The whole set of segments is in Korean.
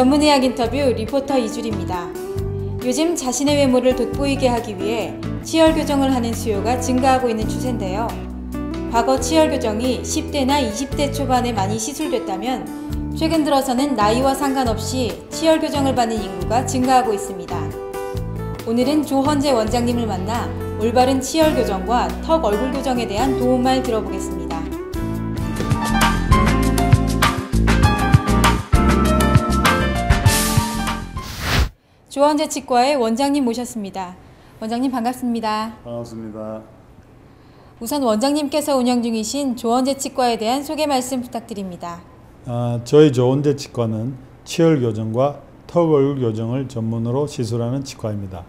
전문의학 인터뷰 리포터 이주리입니다. 요즘 자신의 외모를 돋보이게 하기 위해 치열 교정을 하는 수요가 증가하고 있는 추세인데요. 과거 치열 교정이 10대나 20대 초반에 많이 시술됐다면 최근 들어서는 나이와 상관없이 치열 교정을 받는 인구가 증가하고 있습니다. 오늘은 조헌재 원장님을 만나 올바른 치열 교정과 턱 얼굴 교정에 대한 도움말 들어보겠습니다. 조헌재 치과의 원장님 모셨습니다. 원장님 반갑습니다. 반갑습니다. 우선 원장님께서 운영 중이신 조헌재 치과에 대한 소개 말씀 부탁드립니다. 저희 조헌재 치과는 치열 교정과 턱 얼굴 교정을 전문으로 시술하는 치과입니다.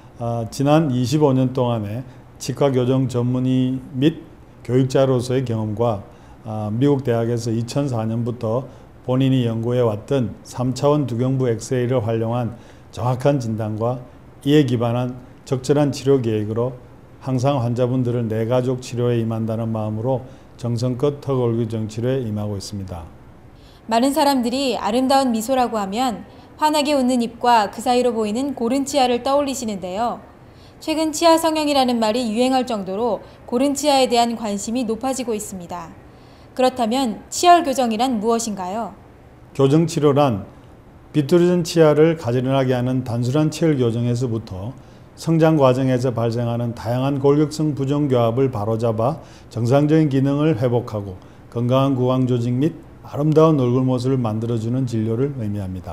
지난 25년 동안의 치과 교정 전문의 및 교육자로서의 경험과 미국 대학에서 2004년부터 본인이 연구해 왔던 3차원 두경부 엑스레이를 활용한 정확한 진단과 이에 기반한 적절한 치료 계획으로 항상 환자분들을 내 가족 치료에 임한다는 마음으로 정성껏 턱 얼굴 교정 치료에 임하고 있습니다. 많은 사람들이 아름다운 미소라고 하면 환하게 웃는 입과 그 사이로 보이는 고른 치아를 떠올리시는데요. 최근 치아 성형이라는 말이 유행할 정도로 고른 치아에 대한 관심이 높아지고 있습니다. 그렇다면 치열 교정이란 무엇인가요? 교정 치료란 비뚤어진 치아를 가지런하게 하는 단순한 치열 교정에서부터 성장 과정에서 발생하는 다양한 골격성 부정교합을 바로잡아 정상적인 기능을 회복하고 건강한 구강 조직 및 아름다운 얼굴 모습을 만들어주는 진료를 의미합니다.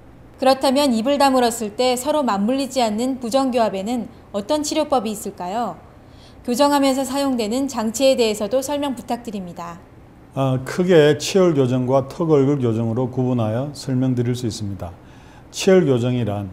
그렇다면 입을 다물었을 때 서로 맞물리지 않는 부정교합에는 어떤 치료법이 있을까요? 교정하면서 사용되는 장치에 대해서도 설명 부탁드립니다. 크게 치열 교정과 턱 얼굴 교정으로 구분하여 설명드릴 수 있습니다. 치열 교정이란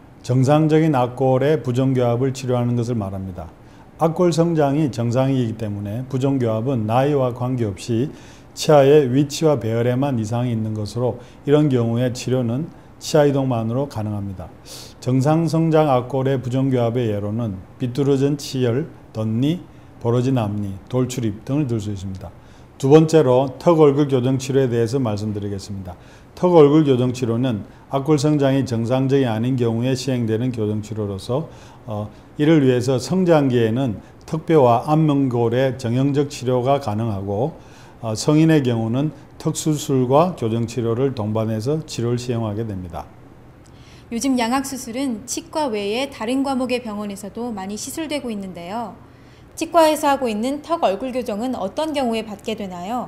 정상적인 악골의 부정교합을 치료하는 것을 말합니다. 악골 성장이 정상이기 때문에 부정교합은 나이와 관계없이 치아의 위치와 배열에만 이상이 있는 것으로 이런 경우에 치료는 치아 이동만으로 가능합니다. 정상 성장 악골의 부정교합의 예로는 비뚤어진 치열, 덧니, 벌어진 앞니, 돌출입 등을 들 수 있습니다. 두 번째로 턱 얼굴 교정 치료에 대해서 말씀드리겠습니다. 턱 얼굴 교정 치료는 악골 성장이 정상적이 아닌 경우에 시행되는 교정 치료로서 이를 위해서 성장기에는 턱뼈와 안면골의 정형적 치료가 가능하고 성인의 경우는 턱 수술과 교정 치료를 동반해서 치료를 시행하게 됩니다. 요즘 양악 수술은 치과 외에 다른 과목의 병원에서도 많이 시술되고 있는데요. 치과에서 하고 있는 턱 얼굴 교정은 어떤 경우에 받게 되나요?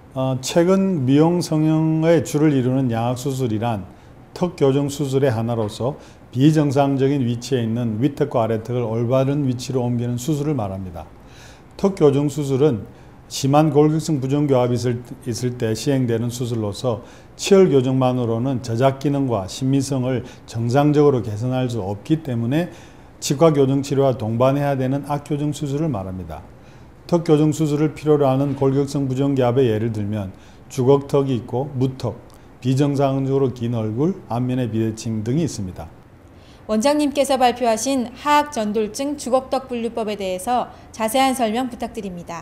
최근 미용 성형의 주를 이루는 양악 수술이란 턱 교정 수술의 하나로서 비정상적인 위치에 있는 윗턱과 아래턱을 올바른 위치로 옮기는 수술을 말합니다. 턱 교정 수술은 심한 골격성 부정교합이 있을 때 시행되는 수술로서 치열 교정만으로는 저작 기능과 신미성을 정상적으로 개선할 수 없기 때문에 치과 교정 치료와 동반해야 되는 악교정 수술을 말합니다. 턱 교정 수술을 필요로 하는 골격성 부정교합의 예를 들면 주걱턱이 있고 무턱, 비정상적으로 긴 얼굴, 안면의 비대칭 등이 있습니다. 원장님께서 발표하신 하악전돌증 주걱턱 분류법에 대해서 자세한 설명 부탁드립니다.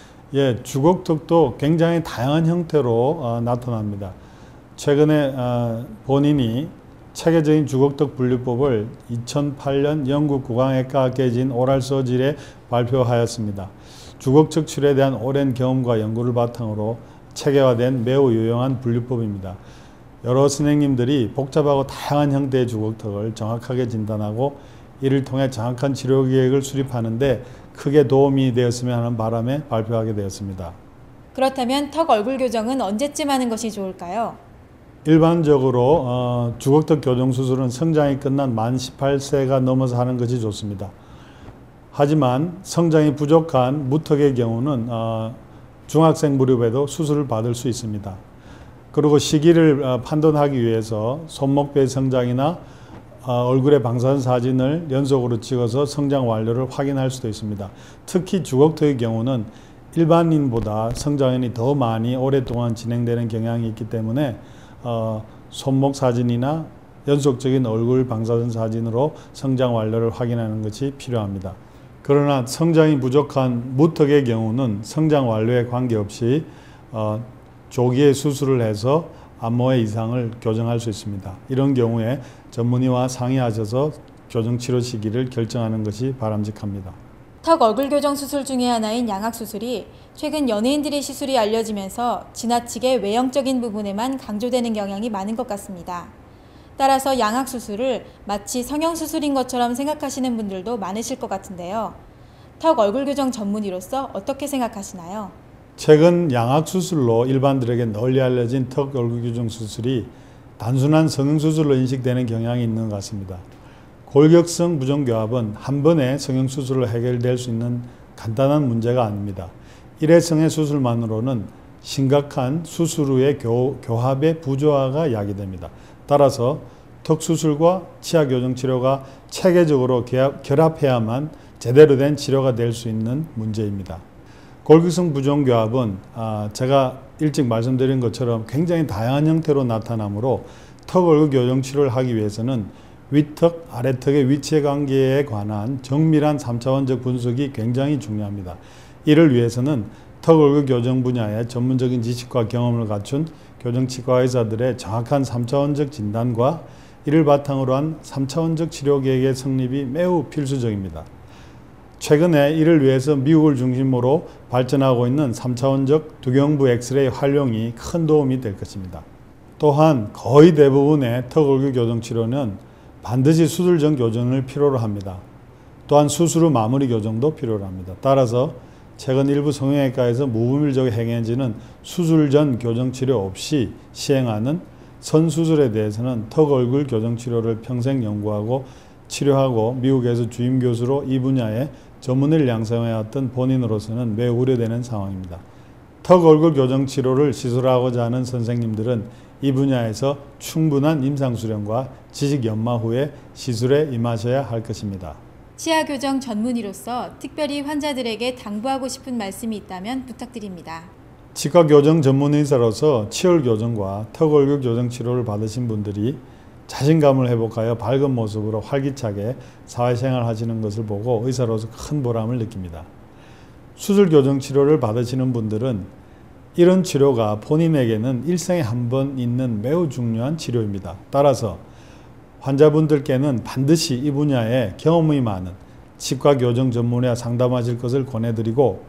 주걱턱도 굉장히 다양한 형태로 나타납니다. 최근에 본인이 체계적인 주걱턱 분류법을 2008년 영국 구강외과학계진 오랄 서질에 발표하였습니다. 주걱턱 치료에 대한 오랜 경험과 연구를 바탕으로 체계화된 매우 유용한 분류법입니다. 여러 선생님들이 복잡하고 다양한 형태의 주걱턱을 정확하게 진단하고 이를 통해 정확한 치료 계획을 수립하는데 크게 도움이 되었으면 하는 바람에 발표하게 되었습니다. 그렇다면 턱 얼굴 교정은 언제쯤 하는 것이 좋을까요? 일반적으로 주걱턱 교정 수술은 성장이 끝난 만 18세가 넘어서 하는 것이 좋습니다. 하지만 성장이 부족한 무턱의 경우는 중학생 무렵에도 수술을 받을 수 있습니다. 그리고 시기를 판단하기 위해서 손목뼈의 성장이나 얼굴의 방사선 사진을 연속으로 찍어서 성장 완료를 확인할 수도 있습니다. 특히 주걱턱의 경우는 일반인보다 성장이 더 많이 오랫동안 진행되는 경향이 있기 때문에 손목 사진이나 연속적인 얼굴 방사선 사진으로 성장 완료를 확인하는 것이 필요합니다. 그러나 성장이 부족한 무턱의 경우는 성장 완료에 관계없이 조기에 수술을 해서 안모의 이상을 교정할 수 있습니다. 이런 경우에 전문의와 상의하셔서 교정 치료 시기를 결정하는 것이 바람직합니다. 턱 얼굴 교정 수술 중의 하나인 양악 수술이 최근 연예인들의 시술이 알려지면서 지나치게 외형적인 부분에만 강조되는 경향이 많은 것 같습니다. 따라서 양악 수술을 마치 성형 수술인 것처럼 생각하시는 분들도 많으실 것 같은데요. 턱 얼굴 교정 전문의로서 어떻게 생각하시나요? 최근 양악 수술로 일반들에게 널리 알려진 턱 얼굴 교정 수술이 단순한 성형 수술로 인식되는 경향이 있는 것 같습니다. 골격성 부종교합은 한 번에 성형 수술로 해결될 수 있는 간단한 문제가 아닙니다. 일회성의 수술만으로는 심각한 수술 후의 교합의 부조화가 야기됩니다. 따라서 턱 수술과 치아 교정 치료가 체계적으로 결합해야만 제대로 된 치료가 될 수 있는 문제입니다. 골격성 부종교합은 제가 일찍 말씀드린 것처럼 굉장히 다양한 형태로 나타나므로 턱 얼굴 교정 치료를 하기 위해서는 윗턱, 아래턱의 위치 관계에 관한 정밀한 3차원적 분석이 굉장히 중요합니다. 이를 위해서는 턱 얼굴 교정 분야의 전문적인 지식과 경험을 갖춘 교정치과 의사들의 정확한 3차원적 진단과 이를 바탕으로 한 3차원적 치료 계획의 성립이 매우 필수적입니다. 최근에 이를 위해서 미국을 중심으로 발전하고 있는 3차원적 두경부 엑스레이 활용이 큰 도움이 될 것입니다. 또한 거의 대부분의 턱 얼굴 교정 치료는 반드시 수술 전 교정을 필요로 합니다. 또한 수술 후 마무리 교정도 필요로 합니다. 따라서 최근 일부 성형외과에서 무분별적으로 행해지는 수술 전 교정 치료 없이 시행하는 선수술에 대해서는 턱 얼굴 교정 치료를 평생 연구하고 치료하고 미국에서 주임 교수로 이 분야에 전문의를 양성해왔던 본인으로서는 매우 우려되는 상황입니다. 턱 얼굴 교정 치료를 시술하고자 하는 선생님들은 이 분야에서 충분한 임상수련과 지식 연마 후에 시술에 임하셔야 할 것입니다. 치아 교정 전문의로서 특별히 환자들에게 당부하고 싶은 말씀이 있다면 부탁드립니다. 치과 교정 전문의사로서 치열 교정과 턱 얼굴 교정 치료를 받으신 분들이 자신감을 회복하여 밝은 모습으로 활기차게 사회생활 하시는 것을 보고 의사로서 큰 보람을 느낍니다. 수술 교정 치료를 받으시는 분들은 이런 치료가 본인에게는 일생에 한 번 있는 매우 중요한 치료입니다. 따라서 환자분들께는 반드시 이 분야에 경험이 많은 치과 교정 전문의와 상담하실 것을 권해드리고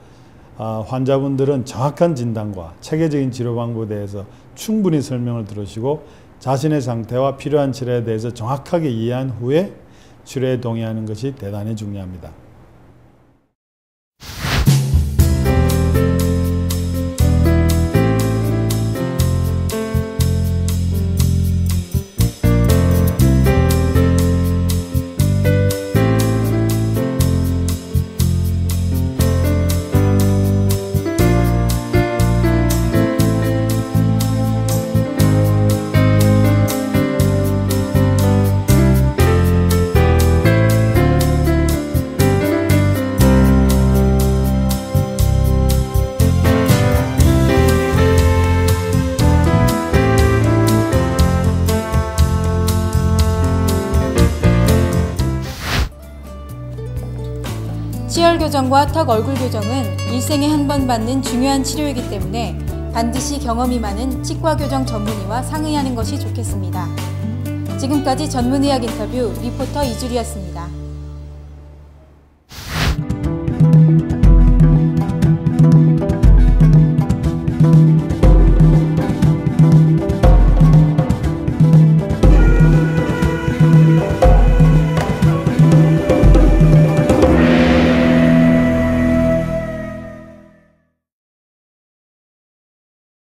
환자분들은 정확한 진단과 체계적인 치료 방법에 대해서 충분히 설명을 들으시고 자신의 상태와 필요한 치료에 대해서 정확하게 이해한 후에 치료에 동의하는 것이 대단히 중요합니다. 치열 교정과 턱 얼굴 교정은 일생에 한 번 받는 중요한 치료이기 때문에 반드시 경험이 많은 치과 교정 전문의와 상의하는 것이 좋겠습니다. 지금까지 전문의학 인터뷰 리포터 이주리였습니다.